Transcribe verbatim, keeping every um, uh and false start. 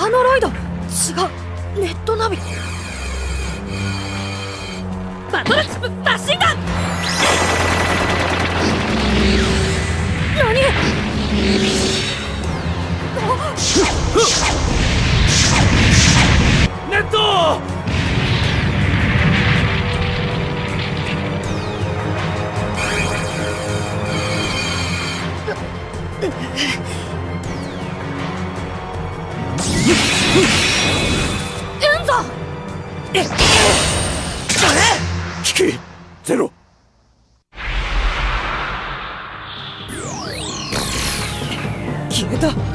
カノロイド。違う、ネットナビ。バトルチップマシンガン。何？ ネット！ エンザ！ 聞けゼロ。 消えた。